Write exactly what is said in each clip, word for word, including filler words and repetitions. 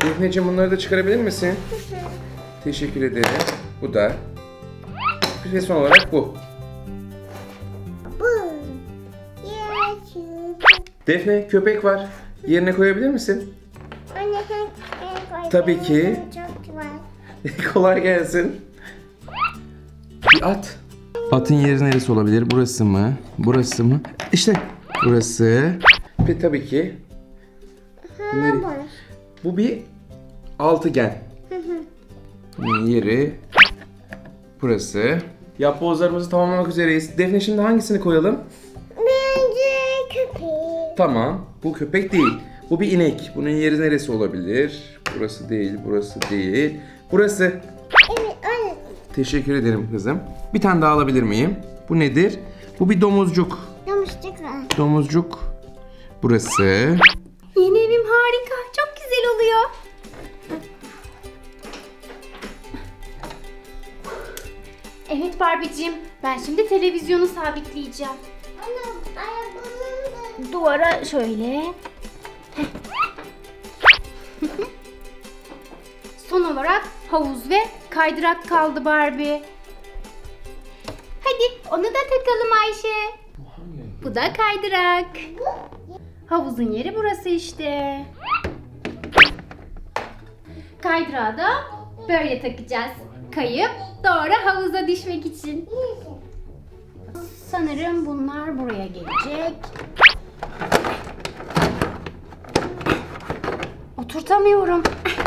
Defneciğim bunları da çıkarabilir misin? Teşekkür ederim. Bu da. Ve son olarak bu. Defne, köpek var. Yerine koyabilir misin? Tabii ki. Kolay gelsin. Bir at. Atın yeri neresi olabilir? Burası mı? Burası mı? İşte burası. Ve tabii ki. Nereye? Bu bir altıgen. Yeri burası. Yapbozlarımızı tamamlamak üzereyiz. Defne, şimdi hangisini koyalım? Bence köpek. Tamam. Bu köpek değil. Bu bir inek. Bunun yeri neresi olabilir? Burası değil, burası değil. Burası. Evet, öyle. Teşekkür ederim kızım. Bir tane daha alabilir miyim? Bu nedir? Bu bir domuzcuk. Domuzcuk var. Domuzcuk. Burası. Yeni evim harika. Çok güzel oluyor. Evet Barbie'cim, ben şimdi televizyonu sabitleyeceğim. Anne, ayakkabımı da... Duvara şöyle. Son olarak havuz ve kaydırak kaldı Barbie. Hadi onu da takalım Ayşe. Bu da kaydırak. Havuzun yeri burası işte. Kaydırağı da böyle takacağız. Kayıp doğru havuza düşmek için. Sanırım bunlar buraya gelecek. Oturtamıyorum.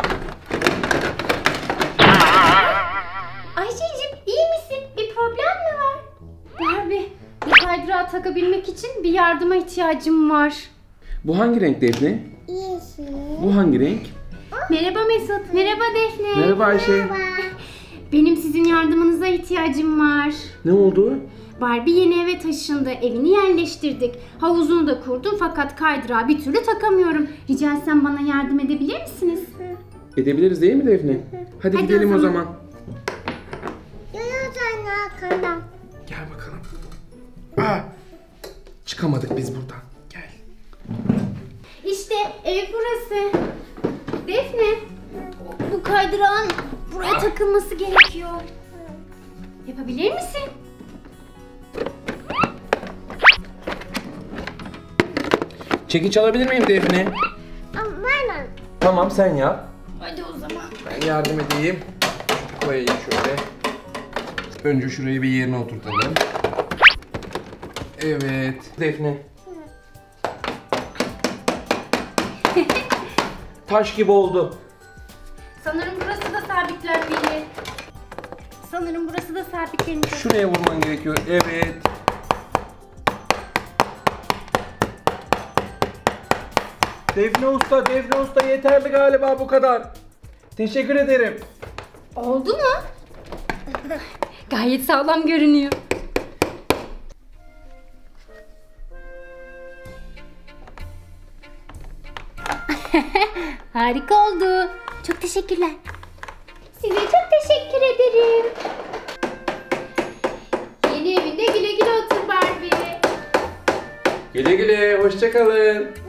Ayşe'cim, iyi misin? Bir problem mi var? Barbie, bu kaydırağı takabilmek için bir yardıma ihtiyacım var. Bu hangi renk Defne? Yeşil. Bu hangi renk? Merhaba Mesut. Merhaba Defne. Merhaba Ayşe. Benim sizin yardımınıza ihtiyacım var. Ne oldu? Barbie yeni eve taşındı. Evini yerleştirdik. Havuzunu da kurdum fakat kaydırağı bir türlü takamıyorum. Rica etsem bana yardım edebilir misiniz? Edebiliriz değil mi Defne? Hadi, Hadi gidelim o o zaman. zaman. Yunus anne arkandan. Gel bakalım. Aa, çıkamadık biz buradan. Gel. İşte ev burası. Defne, bu kaydırağın buraya takılması gerekiyor. Yapabilir misin? Çekiç alabilir miyim Defne? Ama ben Tamam, sen yap. Hadi o zaman. Ben yardım edeyim. Koyayım şöyle. Önce şurayı bir yerine oturtalım. Evet. Defne. Taş gibi oldu. Sanırım burası da sabitlenmeli. Sanırım burası da sabitlenecek. Şuraya vurman gerekiyor. Evet. Defne Usta, Defne Usta yeterli galiba bu kadar. Teşekkür ederim. Oldu mu? Gayet sağlam görünüyor. Harika oldu. Çok teşekkürler. Size çok teşekkür ederim. Yeni evinde güle güle otur Barbie. Güle güle, hoşça kalın.